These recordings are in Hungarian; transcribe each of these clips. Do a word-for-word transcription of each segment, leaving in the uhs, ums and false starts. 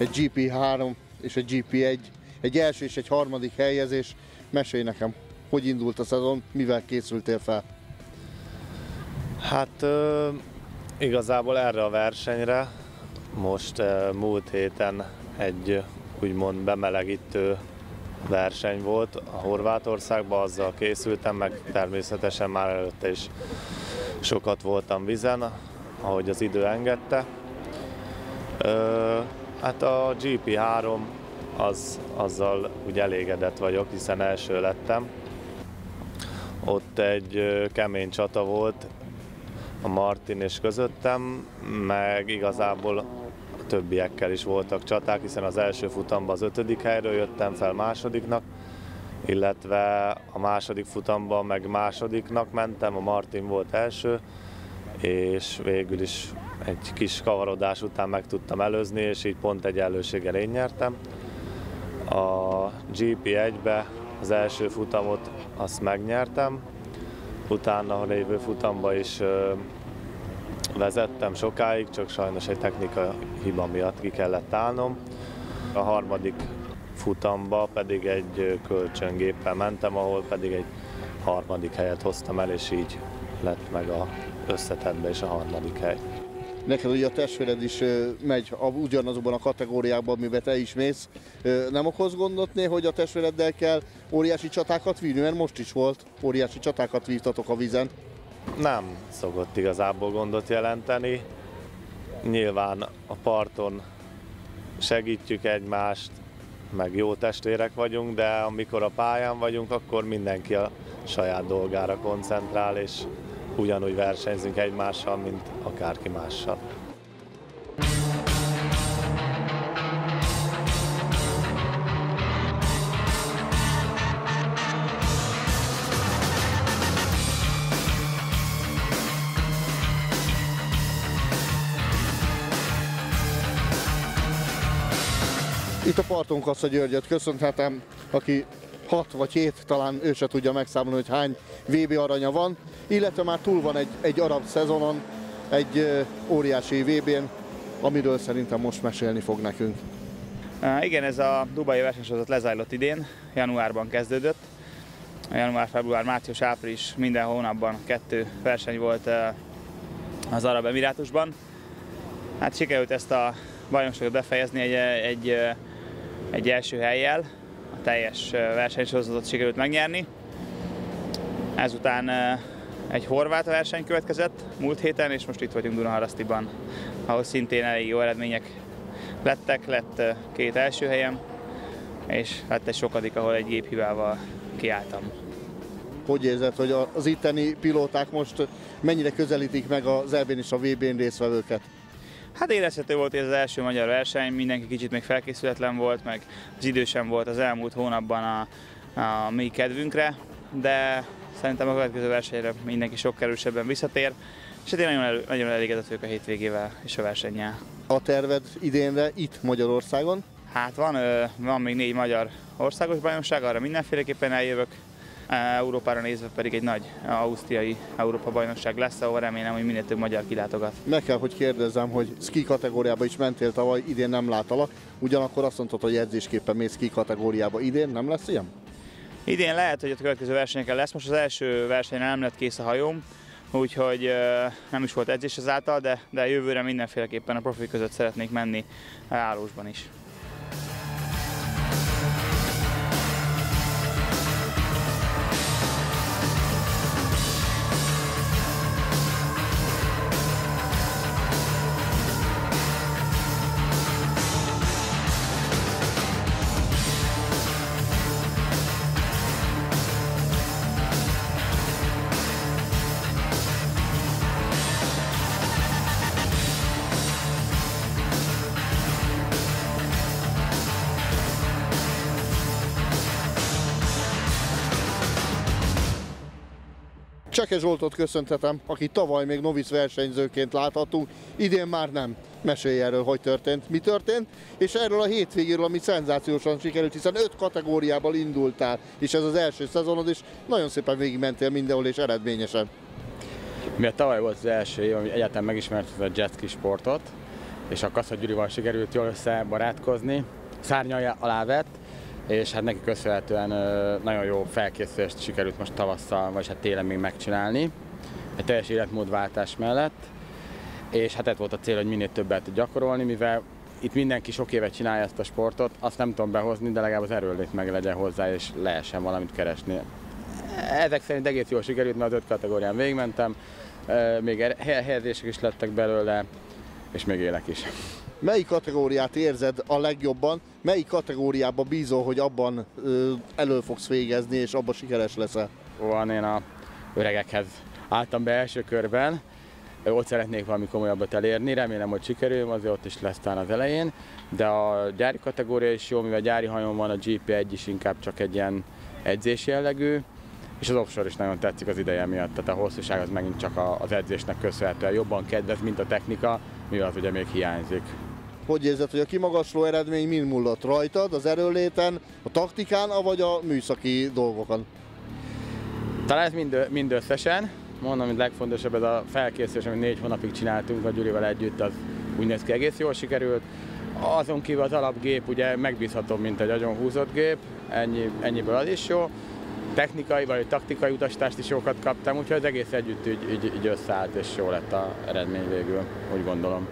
egy gé pé három és egy gé pé egy, egy első és egy harmadik helyezés. Mesélj nekem, hogy indult a szezon, mivel készültél fel? Hát ö, igazából erre a versenyre most ö, múlt héten egy úgymond bemelegítő verseny volt a Horvátországban, azzal készültem, meg természetesen már előtte is sokat voltam vizen, ahogy az idő engedte. Ö, hát a gé pé három, az, azzal úgy elégedett vagyok, hiszen első lettem. Ott egy ö, kemény csata volt a Martin és közöttem, meg igazából a többiekkel is voltak csaták, hiszen az első futamban az ötödik helyről jöttem fel másodiknak, illetve a második futamban meg másodiknak mentem, a Martin volt első, és végül is egy kis kavarodás után meg tudtam előzni, és így pont egyenlőséggel én nyertem. A gé pé egybe az első futamot azt megnyertem, utána a lévő futamba is ö, vezettem sokáig, csak sajnos egy technikai hiba miatt ki kellett állnom. A harmadik futamba pedig egy kölcsöngéppel mentem, ahol pedig egy harmadik helyet hoztam el, és így lett meg a összetettbe is a harmadik hely. Neked ugye a testvéred is megy ugyanazokban a kategóriákban, amiben te is mész. Nem okoz gondot né, hogy a testvéreddel kell óriási csatákat vívni? Mert most is volt, óriási csatákat vívtatok a vízen. Nem szokott igazából gondot jelenteni. Nyilván a parton segítjük egymást, meg jó testvérek vagyunk, de amikor a pályán vagyunk, akkor mindenki a saját dolgára koncentrál, és ugyanúgy versenyzünk egymással, mint akárki mással. Itt a parton Kassa Györgyöt köszönhetem, aki hat vagy hét, talán ő se tudja megszámolni, hogy hány vé bé aranya van, illetve már túl van egy, egy arab szezonon, egy ö, óriási vé bén, amiről szerintem most mesélni fog nekünk. Uh, igen, ez a dubai versenysorozat lezajlott idén, januárban kezdődött. Január, február, március, április minden hónapban kettő verseny volt uh, az Arab Emirátusban. Hát sikerült ezt a bajnokságot befejezni egy, egy, egy első hellyel, a teljes versenysorozatot sikerült megnyerni. Ezután egy horvát verseny következett múlt héten, és most itt vagyunk Dunaharasztiban, ahol szintén elég jó eredmények lettek, lett két első helyem, és lett egy sokadik, ahol egy géphibával kiálltam. Hogy érzed, hogy az itteni pilóták most mennyire közelítik meg az é bén és a vé bén résztvevőket? Hát érezhető volt, hogy ez az első magyar verseny, mindenki kicsit még felkészületlen volt, meg az idő sem volt az elmúlt hónapban a, a mi kedvünkre, de szerintem a következő versenyre mindenki sokkal erősebben visszatér, és hát én nagyon, elő, nagyon elégedett vagyok a hétvégével és a versennyel. A terved idénre itt Magyarországon? Hát van, van még négy magyar országos bajnokság, arra mindenféleképpen eljövök. Európára nézve pedig egy nagy ausztriai Európa-bajnokság lesz, ahol remélem, hogy minél több magyar kilátogat. Meg kell, hogy kérdezzem, hogy ski kategóriába is mentél tavaly, idén nem látalak, ugyanakkor azt mondtad, hogy edzésképpen mész ski kategóriába, idén nem lesz ilyen? Idén lehet, hogy a következő versenyeken lesz, most az első versenyen nem lett kész a hajóm, úgyhogy nem is volt edzés ezáltal, de, de jövőre mindenféleképpen a profi között szeretnék menni állósban is. Cseke Zsoltot köszöntetem, aki tavaly még novice versenyzőként láthattunk, idén már nem. Mesélj erről, hogy történt, mi történt, és erről a hétvégéről, ami szenzációsan sikerült, hiszen öt kategóriából indultál, és ez az első szezonod, és nagyon szépen végigmentél mindenhol, és eredményesen. Miért tavaly volt az első év, ami egyáltalán megismertük a jetski sportot, és a Kassa Gyurival sikerült jól összebarátkozni. Szárnyai alá vett, és hát neki köszönhetően nagyon jó felkészülést sikerült most tavasszal, vagy hát télen még megcsinálni, egy teljes életmódváltás mellett, és hát ez volt a cél, hogy minél többet gyakorolni, mivel itt mindenki sok évet csinálja ezt a sportot, azt nem tudom behozni, de legalább az erőlét meg legyen hozzá, és lehessen valamit keresni. Ezek szerint egész jól sikerült, mert az öt kategórián végigmentem, még helyezések is lettek belőle, és még élek is. Melyik kategóriát érzed a legjobban, melyik kategóriában bízol, hogy abban ö, elő fogsz végezni, és abban sikeres leszel? Van, én a öregekhez álltam be első körben, ott szeretnék valami komolyabbat elérni, remélem, hogy sikerül, azért ott is lesz talán az elején, de a gyári kategória is jó, mivel gyári hajón van, a gé pé egy is inkább csak egy ilyen edzés jellegű, és az offshore is nagyon tetszik az ideje miatt, tehát a hosszúság az megint csak az edzésnek köszönhetően jobban kedvez, mint a technika, mivel az ugye még hiányzik. Hogy érzed, hogy a kimagasló eredmény mind múlott rajtad, az erőléten, a taktikán, vagy a műszaki dolgokon? Talán ez mind, mind összesen. Mondom, hogy legfontosabb ez a felkészülés, amit négy hónapig csináltunk a Gyurival együtt, az úgy néz ki, egész jól sikerült. Azon kívül az alapgép ugye megbízható, mint egy agyon húzott gép, ennyi, ennyiből az is jó. Technikai vagy taktikai utasítást is jókat kaptam, úgyhogy az egész együtt így, így, így összeállt, és jó lett az eredmény végül, úgy gondolom.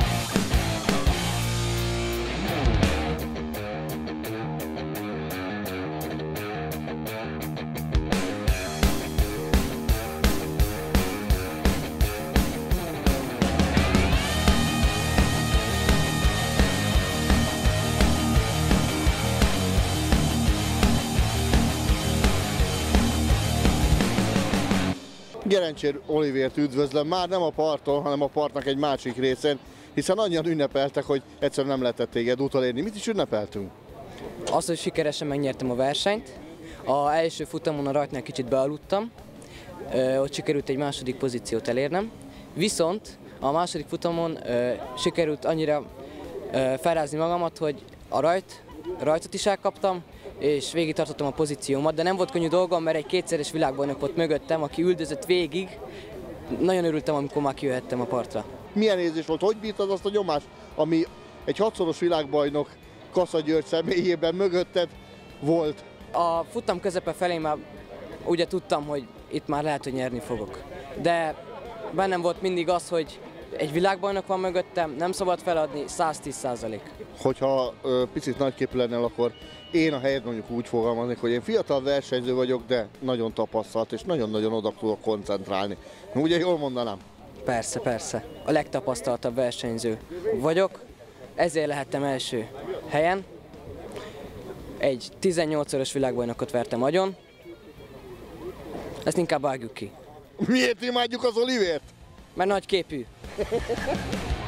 Gerencsér Olivért üdvözlöm, már nem a parton, hanem a partnak egy másik részén, hiszen annyian ünnepeltek, hogy egyszerűen nem lehetett téged utolérni. Mit is ünnepeltünk? Azt, hogy sikeresen megnyertem a versenyt. A első futamon a rajtnál kicsit bealudtam, ott sikerült egy második pozíciót elérnem. Viszont a második futamon sikerült annyira felrázni magamat, hogy a rajt, rajtot is elkaptam, és végig tartottam a pozíciómat, de nem volt könnyű dolgom, mert egy kétszeres világbajnok volt mögöttem, aki üldözött végig. Nagyon örültem, amikor már kijöhettem a partra. Milyen érzés volt? Hogy bírtad azt a nyomást, ami egy hatszoros világbajnok Kassa György személyében mögötted volt? A futam közepe felé már ugye tudtam, hogy itt már lehet, hogy nyerni fogok. De bennem volt mindig az, hogy egy világbajnok van mögöttem, nem szabad feladni, száz tíz százalék. Hogyha ö, picit nagyképű lennél, akkor én a helyet mondjuk úgy fogalmaznék, hogy én fiatal versenyző vagyok, de nagyon tapasztalt, és nagyon-nagyon oda tudok koncentrálni. Ugye jól mondanám? Persze, persze. A legtapasztaltabb versenyző vagyok, ezért lehettem első helyen. Egy tizennyolcszoros világbajnokot vertem agyon. Ezt inkább vágjuk ki. Miért imádjuk az Olivért? Mert nagy képű.